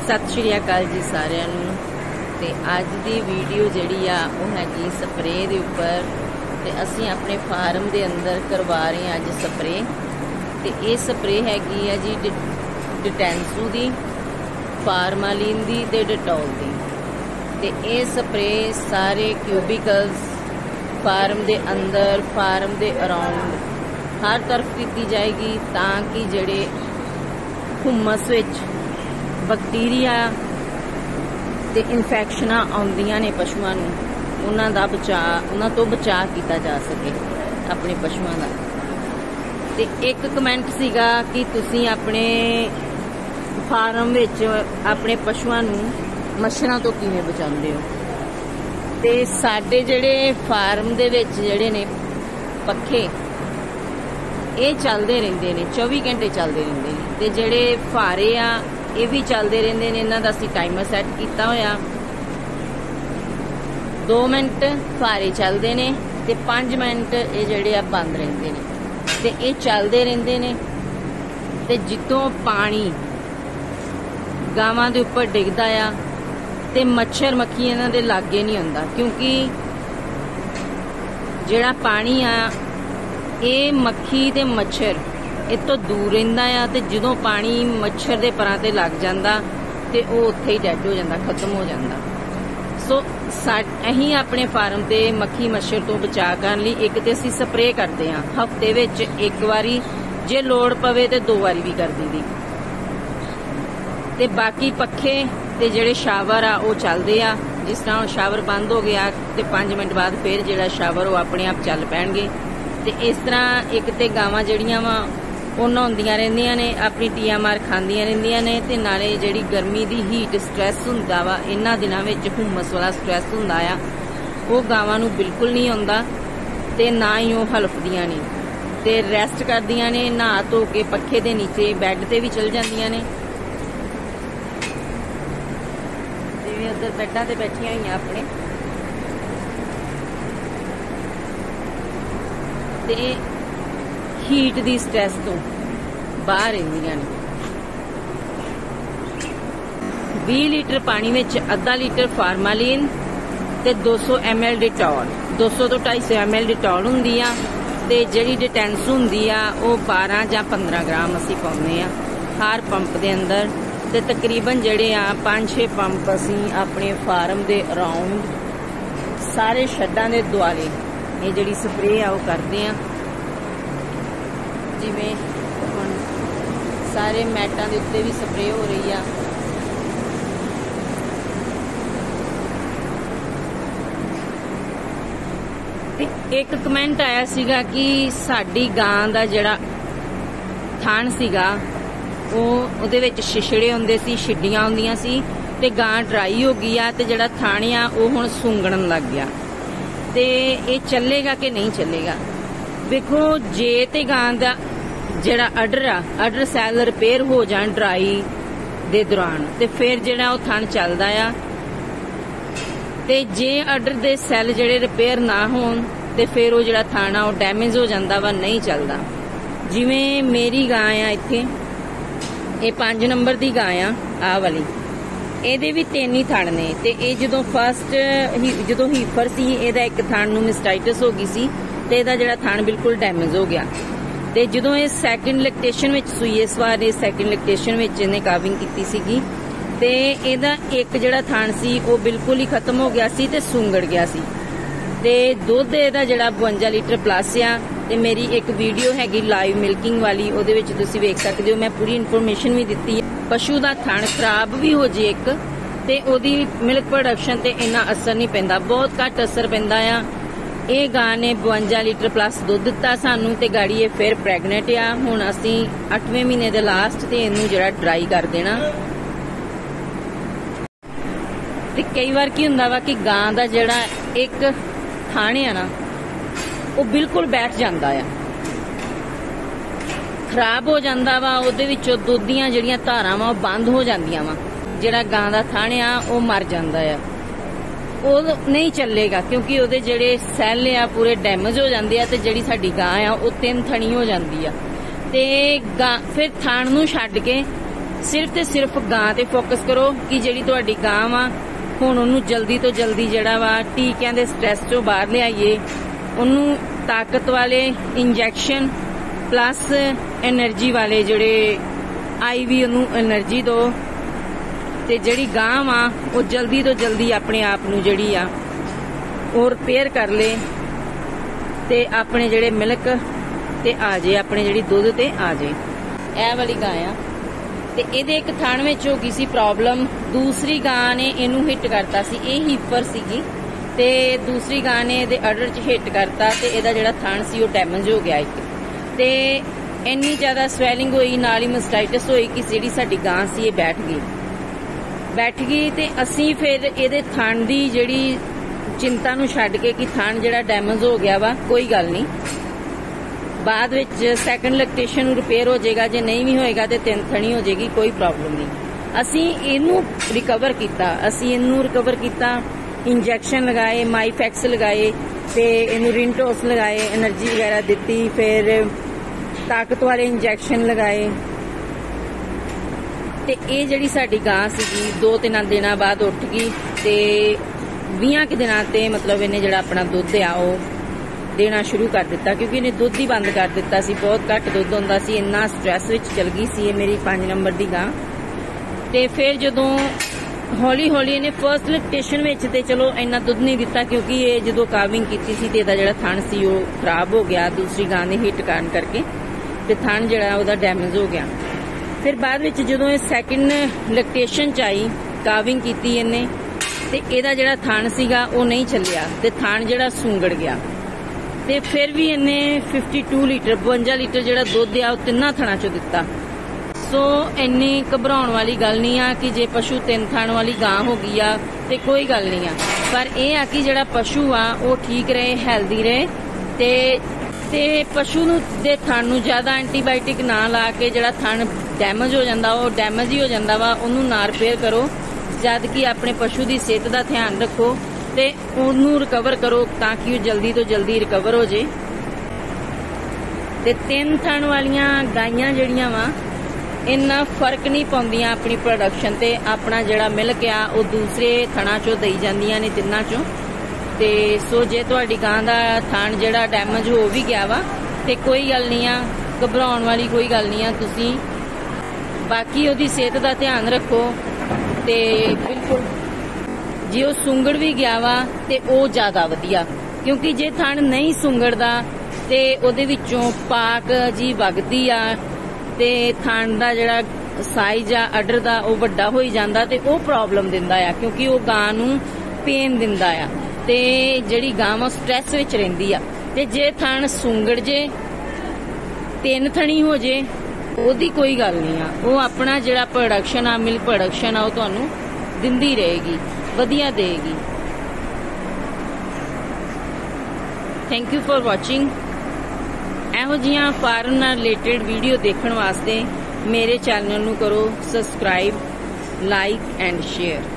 सत श्री अकाल जी सारिਆਂ ਨੂੰ। ਤੇ ਅੱਜ ਦੀ ਵੀਡੀਓ ਜਿਹੜੀ ਆ ਉਹ ਹੈਗੀ ਸਪਰੇਅ ਦੇ ਉੱਪਰ ਤੇ ਅਸੀਂ ਆਪਣੇ ਫਾਰਮ ਦੇ ਅੰਦਰ ਕਰਵਾ ਰਹੇ ਹਾਂ ਅੱਜ ਸਪਰੇਅ। ਤੇ ਇਹ ਸਪਰੇਅ ਹੈਗੀ ਆ ਜੀ ਡਿਟੈਂਸੂ ਦੀ, ਫਾਰਮਾਲੀਨ ਦੀ ਤੇ ਡਿਟੋਲ ਦੀ। ਤੇ ਇਹ ਸਪਰੇਅ ਸਾਰੇ ਕਿਊਬਿਕਲਸ ਫਾਰਮ ਦੇ ਅੰਦਰ, ਫਾਰਮ ਦੇ ਅਰਾਊਂਡ हर तरफ की जाएगी ताकि जेड़े हुमस विच बैक्टीरिया ते इन्फेक्शनां आउंदियां ने पशुआं नूं उन्हां दा तो बचाव किया जा सके अपने पशुआं दा। ते एक कमेंट सीगा कि तुसीं अपने फार्म विच अपने पशुआं नूं मच्छरां तो किवें बचाउंदे हो। ते साडे जेड़े फार्म दे विच जेड़े ने पखे ये चलते रहते हैं, 24 घंटे चलते रहते हैं। तो जेडे फारे आ ये भी चलते रहते हैं। इन्हों का असीं टाइमर सैट किया होया, 2 मिनट फारे चलते हैं तो 5 मिनट ये जेडे आ बंद रहते हैं। तो ये चलते रहते हैं। तो जितों पानी गावां दे उपर डिगदा आ ते मच्छर मक्खी इन्हां दे लागे नहीं आउंदा, क्योंकि जिहड़ा पानी आ ये मक्खी ते मच्छर इस तो दूर रहिंदा आ। ते जदों पानी मच्छर दे परां ते लग जांदा ते वो उत्थे ही डैड हो जांदा, खत्म हो जांदा। सो अहीं अपने फार्म ते मक्खी मच्छर तो बचाव करन लई एक ते असीं स्प्रे करदे हां हफ्ते विच एक वारी, जे लोड़ पवे ते 2 वारी भी कर दीदी। ते बाकी पखे ते जेड़े शावर आ वो चलदे आ। जिस तरह शावर बंद हो गया ते 5 मिनट बाद फिर जेड़ा शावर वो अपने आप चल पैणगे। ते इस तरह एक ते गावां जड़ियां वा वो नहाउंदियां रहिंदियां ने, अपनी टिया मार खांदियां रहिंदियां ने। ते नाले जेड़ी गर्मी दी हीट स्ट्रैस हुंदा वा, इन्हां दिनां विच हुमस वाला स्ट्रैस हुंदा आ, वो गावां नूं बिल्कुल नहीं आउंदा ते ना ही वो हलफदियां ने। ते रैस्ट करदियां ने, नहा धो के पखे दे नीचे बैड ते भी चल जांदियां ने। जिवें उधर बैडां ते बैठियां होईयां अपने। ते हीट दी स्ट्रैस तो बाहर रहिंदियां ने। 20 लीटर पानी में अद्धा लीटर फार्मालीन ते 200 ml डिटॉल, 200 तो 250 ml डिटॉल हुंदी आ। ते जिहड़ी डिटेंसू हुंदी आ वो 12 जां 15 ग्राम असीं पाउंदे आ हर पंप दे अंदर। ते तकरीबन जिहड़े आ 5-6 पंप असीं अपने फार्म दे अराउंड सारे शड्डां दे दुआले ये जिहड़ी स्प्रे आ वो करदे आ। जिवें हुण सारे मैटां दे उत्ते भी स्प्रे हो रही आ। ते एक कमेंट आया सीगा कि साडी गां दा जिहड़ा थान सीगा ਉਹਦੇ ਵਿੱਚ ਛਿਛੜੇ ਹੁੰਦੇ ਸੀ, ਛਿੱਡੀਆਂ ਹੁੰਦੀਆਂ ਸੀ ਤੇ ਗਾਂ ਡਰਾਈ ਹੋ ਗਈ ਆ ਤੇ ਜਿਹੜਾ ਥਣ ਆ ਉਹ ਹੁਣ ਸੁੰਗੜਨ ਲੱਗ ਗਿਆ। ਤੇ ਇਹ ਚੱਲੇਗਾ ਕਿ ਨਹੀਂ ਚੱਲੇਗਾ? ਵੇਖੋ, ਜੇ ਤੇ ਗਾਂ ਦਾ ਜਿਹੜਾ ਅਡਰ ਸੈਲ ਰਿਪੇਅਰ ਹੋ ਜਾਣ ਡਰਾਈ ਦੇ ਦੌਰਾਨ ਤੇ ਫਿਰ ਜਿਹੜਾ ਉਹ ਥਣ ਚੱਲਦਾ ਆ। ਤੇ ਜੇ ਅਡਰ ਦੇ ਸੈੱਲ ਜਿਹੜੇ ਰਿਪੇਅਰ ਨਾ ਹੋਣ ਤੇ ਫਿਰ ਉਹ ਜਿਹੜਾ ਥਣ ਆ ਉਹ ਡੈਮੇਜ ਹੋ ਜਾਂਦਾ ਵਾ, ਨਹੀਂ ਚੱਲਦਾ। ਜਿਵੇਂ ਮੇਰੀ ਗਾਂ ਆ ਇੱਥੇ, ਇਹ 5 ਨੰਬਰ ਦੀ ਗਾਂ ਆ ਵਾਲੀ, ਇਹਦੇ ਵੀ 3 ਹੀ ਥਣ ਨੇ। ਤੇ ਇਹ ਜਦੋਂ ਹੀਫਰ ਸੀ ਇਹਦਾ ਇੱਕ ਥਣ ਨੂੰ ਮਿਸਟਾਈਟਸ ਹੋ ਗਈ ਸੀ ਤੇ ਇਹਦਾ ਜਿਹੜਾ ਥਣ ਬਿਲਕੁਲ ਡੈਮੇਜ ਹੋ ਗਿਆ। ਤੇ ਜਦੋਂ ਇਹ ਸੈਕਿੰਡ ਲੈਕਟੇਸ਼ਨ ਵਿੱਚ ਸੂਈ, ਇਸ ਵਾਰ ਇਹ ਸੈਕਿੰਡ ਲੈਕਟੇਸ਼ਨ ਵਿੱਚ ਇਹਨੇ ਕਾਵਿੰਗ ਕੀਤੀ ਸੀਗੀ ਤੇ ਇਹਦਾ ਇੱਕ ਜਿਹੜਾ ਥਣ ਸੀ ਉਹ ਬਿਲਕੁਲ ਹੀ ਖਤਮ ਹੋ ਗਿਆ ਸੀ ਤੇ ਸੁੰਗੜ ਗਿਆ ਸੀ। ਤੇ ਦੁੱਧ ਇਹਦਾ ਜਿਹੜਾ 52 ਲੀਟਰ ਪਲੱਸ ਆ। ਤੇ ਮੇਰੀ ਇੱਕ ਵੀਡੀਓ ਹੈਗੀ ਲਾਈਵ ਮਿਲਕਿੰਗ ਵਾਲੀ, ਉਹਦੇ ਵਿੱਚ ਤੁਸੀਂ ਵੇਖ ਸਕਦੇ ਹੋ, ਮੈਂ ਪੂਰੀ ਇਨਫੋਰਮੇਸ਼ਨ ਵੀ ਦਿੱਤੀ ਹੈ। ਪਸ਼ੂ ਦਾ ਥਣ ਖਰਾਬ ਵੀ ਹੋ ਜੇ ਇੱਕ ਤੇ ਉਹਦੀ ਮਿਲਕ ਪ੍ਰੋਡਕਸ਼ਨ ਤੇ ਇੰਨਾ ਅਸਰ ਨਹੀਂ ਪੈਂਦਾ, ਬਹੁਤ ਘੱਟ ਅਸਰ ਪੈਂਦਾ ਆ। ਇਹ ਗਾਂ ਨੇ 52 ਲੀਟਰ ਪਲੱਸ ਦੁੱਧ ਦਿੱਤਾ ਸਾਨੂੰ ਤੇ ਗਾੜੀ ਇਹ ਫਿਰ ਪ੍ਰੈਗਨੈਂਟ ਆ। ਹੁਣ ਅਸੀਂ 8ਵੇਂ ਮਹੀਨੇ ਦੇ ਲਾਸਟ ਤੇ ਇਹਨੂੰ ਜਿਹੜਾ ਡਰਾਈ ਕਰ ਦੇਣਾ। ਤੇ ਕਈ ਵਾਰ ਕੀ ਹੁੰਦਾ ਵਾ ਕਿ ਗਾਂ ਦਾ ਜਿਹੜਾ ਇੱਕ ਥਣ ਆ ਨਾ ਉਹ ਬਿਲਕੁਲ ਬੈਠ ਜਾਂਦਾ ਆ, ਖਰਾਬ ਹੋ ਜਾਂਦਾ ਵਾ। ਉਹਦੇ ਵਿੱਚੋਂ ਦੁੱਧ ਦੀਆਂ ਜਿਹੜੀਆਂ ਧਾਰਾਂ ਵਾ ਉਹ ਬੰਦ ਹੋ ਜਾਂਦੀਆਂ ਵਾ। ਜਿਹੜਾ ਗਾਂ ਦਾ ਥਣ ਆ ਉਹ ਮਰ ਜਾਂਦਾ ਆ, ਉਹ ਨਹੀਂ ਚੱਲੇਗਾ ਕਿਉਂਕਿ ਉਹਦੇ ਜਿਹੜੇ ਸੈੱਲ ਆ ਪੂਰੇ ਡੈਮੇਜ ਹੋ ਜਾਂਦੇ ਆ। ਤੇ ਜਿਹੜੀ ਸਾਡੀ ਗਾਂ ਆ ਉਹ 3 ਥਣੀ ਹੋ ਜਾਂਦੀ ਆ। ਤੇ ਫਿਰ ਥਣ ਨੂੰ ਛੱਡ ਕੇ ਸਿਰਫ ਤੇ ਸਿਰਫ ਗਾਂ ਤੇ ਫੋਕਸ ਕਰੋ ਕਿ ਜਿਹੜੀ ਤੁਹਾਡੀ ਗਾਂ ਵਾ ਹੁਣ ਉਹਨੂੰ ਜਲਦੀ ਤੋਂ ਜਲਦੀ ਜਿਹੜਾ ਵਾ ਟੀਕਿਆਂ ਦੇ ਸਟ੍ਰੈਸ ਚੋਂ ਬਾਹਰ ਲਿਆਈਏ, ਉਹਨੂੰ ਤਾਕਤ ਵਾਲੇ ਇੰਜੈਕਸ਼ਨ ਪਲੱਸ એનર્ਜੀ ਵਾਲੇ ਜਿਹੜੇ ਆਈਵੀ ਉਹਨੂੰ એનર્ਜੀ ਦਿਓ ਤੇ ਜਿਹੜੀ ਗਾਂ ਵਾ ਉਹ ਜਲਦੀ ਤੋਂ ਜਲਦੀ ਆਪਣੇ ਆਪ ਨੂੰ ਜਿਹੜੀ ਆ ਉਹ ਰਿਪੇਅਰ ਕਰ ਲੇ ਤੇ ਆਪਣੇ ਜਿਹੜੇ ਮਿਲਕ ਤੇ ਆ ਜੇ, ਆਪਣੇ ਜਿਹੜੀ ਦੁੱਧ ਤੇ ਆ ਜੇ। ਇਹ ਵਾਲੀ ਗਾਂ ਆ ਤੇ ਇਹਦੇ ਇੱਕ ਥਣ ਵਿੱਚ ਹੋ ਗਈ ਸੀ ਪ੍ਰੋਬਲਮ, ਦੂਸਰੀ ਗਾਂ ਨੇ ਇਹਨੂੰ ਹਿੱਟ ਕਰਤਾ ਸੀ, ਇਹ ਹੀਫਰ ਸੀਗੀ ਤੇ ਦੂਸਰੀ ਗਾਂ ਨੇ ਇਹਦੇ ਅਡਰ 'ਚ ਹਿੱਟ ਕਰਤਾ ਤੇ ਇਹਦਾ ਜਿਹੜਾ ਥਣ ਸੀ ਉਹ ਡੈਮੇਜ ਹੋ ਗਿਆ ਇੱਕ, ਤੇ ਇੰਨੀ ਜ਼ਿਆਦਾ ਸਵੈਲਿੰਗ ਹੋਈ, ਨਾਲ ਹੀ ਮਸਟਾਈਟਸ ਹੋਈ ਕਿ ਜਿਹੜੀ ਸਾਡੀ ਗਾਂ ਸੀ ਇਹ ਬੈਠ ਗਈ ਤੇ ਅਸੀਂ ਫਿਰ ਇਹਦੇ ਥਣ ਦੀ ਜਿਹੜੀ ਚਿੰਤਾ ਨੂੰ ਛੱਡ ਕੇ ਕਿ ਥਣ ਜਿਹੜਾ ਡੈਮੇਜ ਹੋ ਗਿਆ ਵਾ ਕੋਈ ਗੱਲ ਨਹੀਂ, ਬਾਅਦ ਵਿੱਚ ਸੈਕੰਡ ਲੈਕਟੇਸ਼ਨ ਨੂੰ ਰਿਪੇਅਰ ਹੋ ਜਾਏਗਾ, ਜੇ ਨਹੀਂ ਵੀ ਹੋਏਗਾ ਤੇ 3 ਥਣੀ ਹੋ ਜਾਏਗੀ, ਕੋਈ ਪ੍ਰੋਬਲਮ ਨਹੀਂ। ਅਸੀਂ ਇਹਨੂੰ ਰਿਕਵਰ ਕੀਤਾ, ਇੰਜੈਕਸ਼ਨ ਲਗਾਏ, ਮਾਈਫੈਕਸ ਲਗਾਏ ਤੇ ਇਹਨੂੰ ਰਿੰਟੋਸ ਲਗਾਏ, એનર્ਜੀ ਵਗੈਰਾ ਦਿੱਤੀ, ਫਿਰ ਤਾਕਤ ਵਾਲੇ ਇੰਜੈਕਸ਼ਨ ਲਗਾਏ ਤੇ ਇਹ ਜਿਹੜੀ ਸਾਡੀ ਗਾਂ ਸੀਗੀ 2-3 ਦਿਨਾਂ ਬਾਅਦ ਉੱਠ ਗਈ ਤੇ 20 ਕੁ ਦਿਨਾਂ ਤੇ ਮਤਲਬ ਇਹਨੇ ਜਿਹੜਾ ਆਪਣਾ ਦੁੱਧ ਆ ਉਹ ਦੇਣਾ ਸ਼ੁਰੂ ਕਰ ਦਿੱਤਾ, ਕਿਉਂਕਿ ਇਹਨੇ ਦੁੱਧ ਹੀ ਬੰਦ ਕਰ ਦਿੱਤਾ ਸੀ, ਬਹੁਤ ਘੱਟ ਦੁੱਧ ਹੁੰਦਾ ਸੀ, ਇੰਨਾ ਸਟ੍ਰੈਸ ਵਿੱਚ ਚਲ ਗਈ ਸੀ ਇਹ ਮੇਰੀ 5 ਨੰਬਰ ਦੀ ਗਾਂ। ਤੇ ਫਿਰ ਜਦੋਂ ਹੌਲੀ ਹੌਲੀ ਇਹਨੇ ਫਰਸਟ ਲੈਕਟੇਸ਼ਨ ਵਿੱਚ ਤੇ ਚਲੋ ਇੰਨਾ ਦੁੱਧ ਨਹੀਂ ਦਿੱਤਾ, ਕਿਉਂਕਿ ਇਹ ਜਦੋਂ ਕਾਵਿੰਗ ਕੀਤੀ ਸੀ ਤੇ ਇਹਦਾ ਜਿਹੜਾ ਥਣ ਸੀ ਉਹ ਖਰਾਬ ਹੋ ਗਿਆ ਦੂਸਰੀ ਗਾਂ ਦੇ ਹਿੱਟ ਕਰਨ ਕਰਕੇ, ਤੇ ਥਣ ਜਿਹੜਾ ਉਹਦਾ ਡੈਮੇਜ ਹੋ ਗਿਆ। ਫਿਰ ਬਾਅਦ ਵਿੱਚ ਜਦੋਂ ਇਹ ਸੈਕਿੰਡ ਲੈਕਟੇਸ਼ਨ 'ਚ ਆਈ, ਕਾਵਿੰਗ ਕੀਤੀ ਇਹਨੇ ਤੇ ਇਹਦਾ ਜਿਹੜਾ ਥਣ ਸੀਗਾ ਉਹ ਨਹੀਂ ਚੱਲਿਆ ਤੇ ਥਣ ਜਿਹੜਾ ਸੁੰਗੜ ਗਿਆ, ਤੇ ਫਿਰ ਵੀ ਇਹਨੇ 52 ਲੀਟਰ ਜਿਹੜਾ ਦੁੱਧ ਆ ਉਹ 3 ਥਣਾਂ 'ਚੋਂ ਦਿੱਤਾ। ਸੋ ਇੰਨੀ ਘਬਰਾਉਣ ਵਾਲੀ ਗੱਲ ਨਹੀਂ ਆ ਕਿ ਜੇ ਪਸ਼ੂ 3 ਥਣ ਵਾਲੀ ਗਾਂ ਹੋ ਗਈ ਆ ਤੇ ਕੋਈ ਗੱਲ ਨਹੀਂ ਆ, ਪਰ ਇਹ ਆ ਕਿ ਜਿਹੜਾ ਪਸ਼ੂ ਆ ਉਹ ਠੀਕ ਰਹੇ, ਹੈਲਦੀ ਰਹੇ ਤੇ ਪਸ਼ੂ ਨੂੰ ਦੇ ਥਣ ਨੂੰ ਜ਼ਿਆਦਾ ਐਂਟੀਬਾਇਓਟਿਕ ਨਾ ਲਾ ਕੇ ਜਿਹੜਾ ਥਣ ਡੈਮੇਜ ਹੋ ਜਾਂਦਾ ਉਹ ਡੈਮੇਜ ਹੀ ਹੋ ਜਾਂਦਾ ਵਾ, ਉਹਨੂੰ ਨਾ ਰਿਪੇਅਰ ਕਰੋ, ਜਦ ਕਿ ਆਪਣੇ ਪਸ਼ੂ ਦੀ ਸਿਹਤ ਦਾ ਧਿਆਨ ਰੱਖੋ ਤੇ ਉਹਨੂੰ ਰਿਕਵਰ ਕਰੋ ਤਾਂ ਕਿ ਉਹ ਜਲਦੀ ਤੋਂ ਜਲਦੀ ਰਿਕਵਰ ਹੋ ਜੇ। ਤੇ 3 ਥਣ ਵਾਲੀਆਂ ਗਾਈਆਂ ਜਿਹੜੀਆਂ ਵਾ ਇੰਨਾ ਫਰਕ ਨਹੀਂ ਪਾਉਂਦੀਆਂ ਆਪਣੀ ਪ੍ਰੋਡਕਸ਼ਨ ਤੇ, ਆਪਣਾ ਜਿਹੜਾ ਮਿਲਕ ਆ ਉਹ ਦੂਸਰੇ ਥਣਾਂ 'ਚੋਂ ਦੇਈ ਜਾਂਦੀਆਂ ਨੇ 3 'ਚੋਂ। ਤੇ ਸੋ ਜੇ ਤੁਹਾਡੀ ਗਾਂ ਦਾ ਥਣ ਜਿਹੜਾ ਡੈਮੇਜ ਹੋ ਵੀ ਗਿਆ ਵਾ ਤੇ ਕੋਈ ਗੱਲ ਨਹੀਂ ਆ, ਘਬਰਾਉਣ ਵਾਲੀ ਕੋਈ ਗੱਲ ਨਹੀਂ ਆ, ਤੁਸੀਂ ਬਾਕੀ ਉਹਦੀ ਸਿਹਤ ਦਾ ਧਿਆਨ ਰੱਖੋ ਤੇ ਬਿਲਕੁਲ ਜੇ ਉਹ ਸੁੰਗੜ ਵੀ ਗਿਆ ਵਾ ਤੇ ਉਹ ਜ਼ਿਆਦਾ ਵਧੀਆ, ਕਿਉਂਕਿ ਜੇ ਥਣ ਨਹੀਂ ਸੁੰਗੜਦਾ ਤੇ ਉਹਦੇ ਵਿੱਚੋਂ ਪਾਕ ਜੀ ਵਗਦੀ ਆ ਤੇ ਥਣ ਦਾ ਜਿਹੜਾ ਸਾਈਜ਼ ਆ ਅਡਰ ਦਾ ਉਹ ਵੱਡਾ ਹੋਈ ਜਾਂਦਾ ਤੇ ਉਹ ਪ੍ਰੋਬਲਮ ਦਿੰਦਾ ਆ, ਕਿਉਂਕਿ ਉਹ ਗਾਂ ਨੂੰ ਪੇਨ ਦਿੰਦਾ ਆ ਤੇ ਜਿਹੜੀ ਗਾਂ ਵਾ ਸਟ੍ਰੈਸ ਵਿੱਚ ਰਹਿੰਦੀ ਆ। ਤੇ ਜੇ ਥਣ ਸੁੰਗੜ ਜੇ 3 ਥਣੀ ਹੋ ਜੇ ਉਹਦੀ ਕੋਈ ਗੱਲ ਨਹੀਂ ਆ, ਉਹ ਆਪਣਾ ਜਿਹੜਾ ਪ੍ਰੋਡਕਸ਼ਨ ਆ ਮਿਲਕ ਪ੍ਰੋਡਕਸ਼ਨ ਆ ਉਹ ਤੁਹਾਨੂੰ ਦਿੰਦੀ ਰਹੇਗੀ, ਵਧੀਆ ਦੇਗੀ। Thank you for watching. ਇਹੋ ਜਿਹੀਆਂ ਫਾਰਮ ਨਾਲ ਰਿਲੇਟਡ ਵੀਡੀਓ ਦੇਖਣ ਵਾਸਤੇ ਮੇਰੇ ਚੈਨਲ ਨੂੰ ਕਰੋ ਸਬਸਕ੍ਰਾਈਬ, ਲਾਈਕ ਐਂਡ ਸ਼ੇਅਰ।